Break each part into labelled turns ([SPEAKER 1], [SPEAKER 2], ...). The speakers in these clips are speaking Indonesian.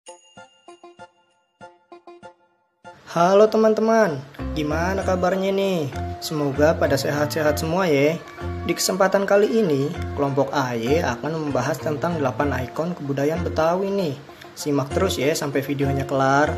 [SPEAKER 1] Halo teman-teman, gimana kabarnya nih? Semoga pada sehat-sehat semua ya. Di kesempatan kali ini, kelompok AY akan membahas tentang 8 ikon kebudayaan Betawi nih. Simak terus ya sampai videonya kelar.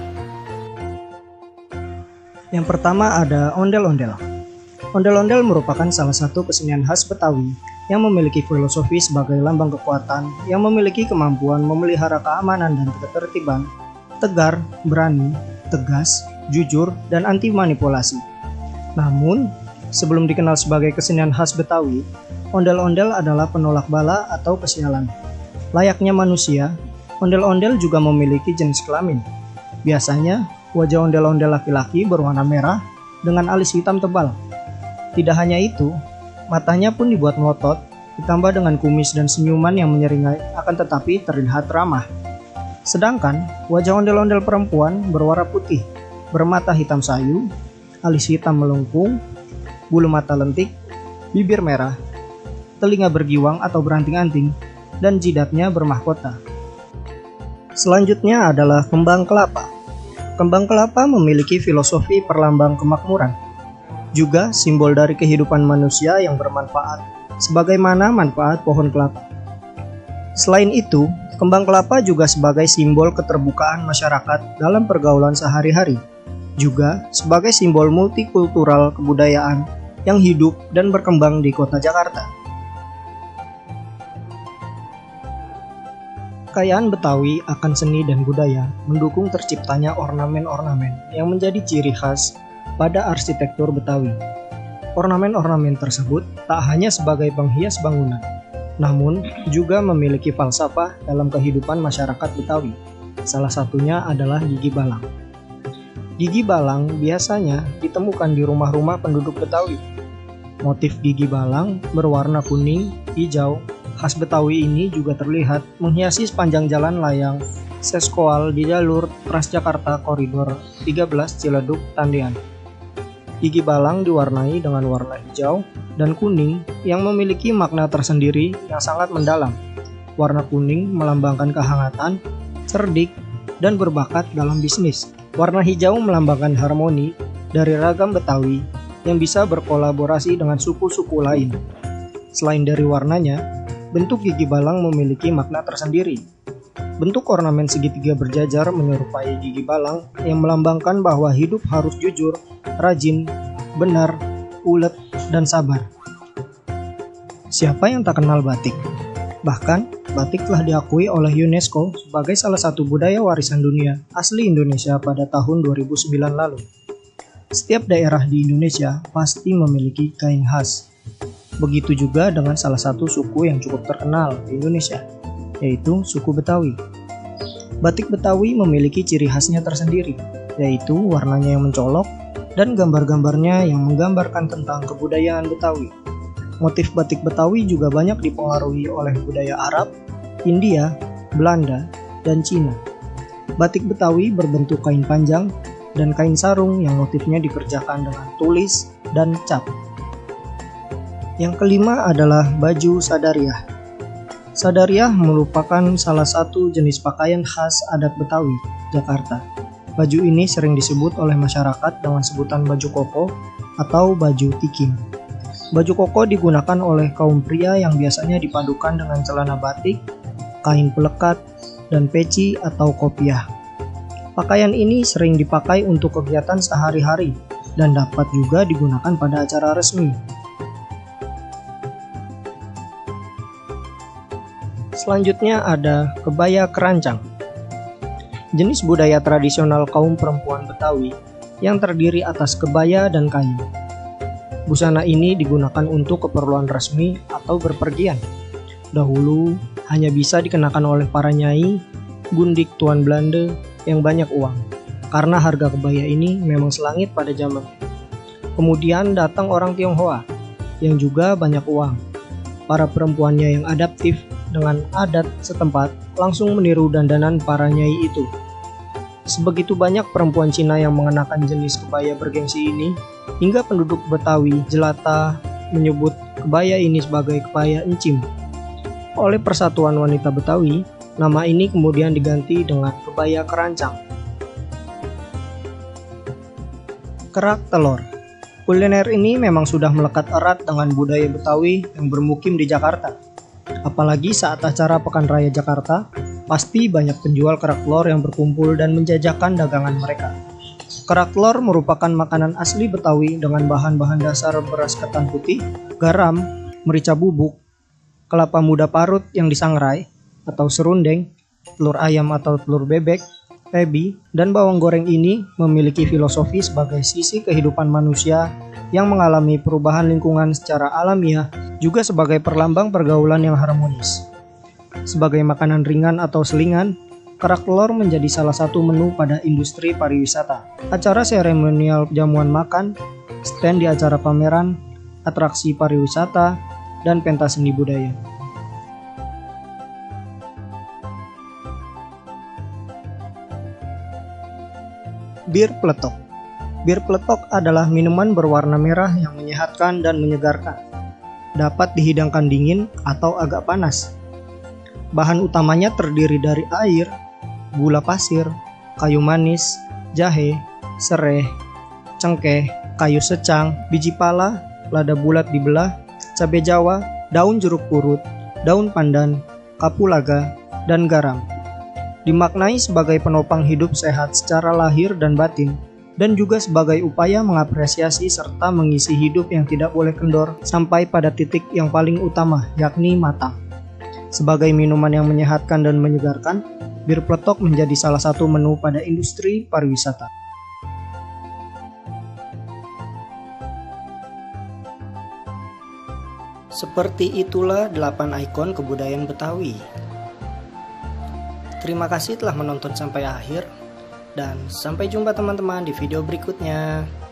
[SPEAKER 1] Yang pertama ada ondel-ondel. Ondel-ondel merupakan salah satu kesenian khas Betawi yang memiliki filosofi sebagai lambang kekuatan yang memiliki kemampuan memelihara keamanan dan ketertiban, tegar, berani, tegas, jujur, dan anti manipulasi. Namun, sebelum dikenal sebagai kesenian khas Betawi, ondel-ondel adalah penolak bala atau kesialan. Layaknya manusia, ondel-ondel juga memiliki jenis kelamin. Biasanya, wajah ondel-ondel laki-laki berwarna merah dengan alis hitam tebal. Tidak hanya itu, matanya pun dibuat melotot, ditambah dengan kumis dan senyuman yang menyeringai akan tetapi terlihat ramah. Sedangkan, wajah ondel-ondel perempuan berwarna putih, bermata hitam sayu, alis hitam melengkung, bulu mata lentik, bibir merah, telinga bergiwang atau beranting-anting, dan jidatnya bermahkota. Selanjutnya adalah kembang kelapa. Kembang kelapa memiliki filosofi perlambang kemakmuran, juga simbol dari kehidupan manusia yang bermanfaat, sebagaimana manfaat pohon kelapa. Selain itu, kembang kelapa juga sebagai simbol keterbukaan masyarakat dalam pergaulan sehari-hari, juga sebagai simbol multikultural kebudayaan yang hidup dan berkembang di kota Jakarta. Kekayaan Betawi akan seni dan budaya mendukung terciptanya ornamen-ornamen yang menjadi ciri khas pada arsitektur Betawi. Ornamen-ornamen tersebut tak hanya sebagai penghias bangunan, namun juga memiliki falsafah dalam kehidupan masyarakat Betawi. Salah satunya adalah gigi balang. Gigi balang biasanya ditemukan di rumah-rumah penduduk Betawi. Motif gigi balang berwarna kuning, hijau, khas Betawi ini juga terlihat menghiasi sepanjang jalan layang Seskoal di jalur Transjakarta Koridor 13 Ciledug Tendean. Gigi balang diwarnai dengan warna hijau dan kuning yang memiliki makna tersendiri yang sangat mendalam. Warna kuning melambangkan kehangatan, cerdik, dan berbakat dalam bisnis. Warna hijau melambangkan harmoni dari ragam Betawi yang bisa berkolaborasi dengan suku-suku lain. Selain dari warnanya, bentuk gigi balang memiliki makna tersendiri. Bentuk ornamen segitiga berjajar menyerupai gigi balang yang melambangkan bahwa hidup harus jujur, rajin, benar, ulet, dan sabar. Siapa yang tak kenal batik? Bahkan, batik telah diakui oleh UNESCO sebagai salah satu budaya warisan dunia asli Indonesia pada tahun 2009 lalu. Setiap daerah di Indonesia pasti memiliki kain khas. Begitu juga dengan salah satu suku yang cukup terkenal di Indonesia, yaitu suku Betawi. Batik Betawi memiliki ciri khasnya tersendiri, yaitu warnanya yang mencolok dan gambar-gambarnya yang menggambarkan tentang kebudayaan Betawi. Motif batik Betawi juga banyak dipengaruhi oleh budaya Arab, India, Belanda, dan Cina. Batik Betawi berbentuk kain panjang dan kain sarung yang motifnya dikerjakan dengan tulis dan cap. Yang kelima adalah baju sadariah. Sadariah merupakan salah satu jenis pakaian khas adat Betawi, Jakarta. Baju ini sering disebut oleh masyarakat dengan sebutan baju koko atau baju tiking. Baju koko digunakan oleh kaum pria yang biasanya dipadukan dengan celana batik, kain pelekat, dan peci atau kopiah. Pakaian ini sering dipakai untuk kegiatan sehari-hari dan dapat juga digunakan pada acara resmi. Selanjutnya ada kebaya kerancang. Jenis budaya tradisional kaum perempuan Betawi yang terdiri atas kebaya dan kain. Busana ini digunakan untuk keperluan resmi atau berpergian. Dahulu hanya bisa dikenakan oleh para nyai, gundik tuan Belanda yang banyak uang, karena harga kebaya ini memang selangit pada zaman. Kemudian datang orang Tionghoa yang juga banyak uang. Para perempuannya yang adaptif dengan adat setempat langsung meniru dandanan para nyai itu. Sebegitu banyak perempuan Cina yang mengenakan jenis kebaya bergengsi ini, hingga penduduk Betawi jelata menyebut kebaya ini sebagai kebaya encim. Oleh Persatuan Wanita Betawi, Nama ini kemudian diganti dengan kebaya kerancang. Kerak telur. Kuliner ini memang sudah melekat erat dengan budaya Betawi yang bermukim di Jakarta. Apalagi saat acara Pekan Raya Jakarta, pasti banyak penjual kerak telur yang berkumpul dan menjajakan dagangan mereka. Kerak telur merupakan makanan asli Betawi dengan bahan-bahan dasar beras ketan putih, garam, merica bubuk, kelapa muda parut yang disangrai atau serundeng, telur ayam atau telur bebek, ebi, dan bawang goreng ini memiliki filosofi sebagai sisi kehidupan manusia yang mengalami perubahan lingkungan secara alamiah, juga sebagai perlambang pergaulan yang harmonis. Sebagai makanan ringan atau selingan, kerak telur menjadi salah satu menu pada industri pariwisata. Acara seremonial jamuan makan, stand di acara pameran, atraksi pariwisata, dan pentas seni budaya. Bir peletok. Bir peletok adalah minuman berwarna merah yang menyehatkan dan menyegarkan. Dapat dihidangkan dingin atau agak panas. Bahan utamanya terdiri dari air, gula pasir, kayu manis, jahe, sereh, cengkeh, kayu secang, biji pala, lada bulat dibelah, cabai jawa, daun jeruk purut, daun pandan, kapulaga, dan garam. Dimaknai sebagai penopang hidup sehat secara lahir dan batin, dan juga sebagai upaya mengapresiasi serta mengisi hidup yang tidak boleh kendor sampai pada titik yang paling utama, yakni matang. Sebagai minuman yang menyehatkan dan menyegarkan, bir peletok menjadi salah satu menu pada industri pariwisata. Seperti itulah 8 ikon kebudayaan Betawi. Terima kasih telah menonton sampai akhir, dan sampai jumpa teman-teman di video berikutnya.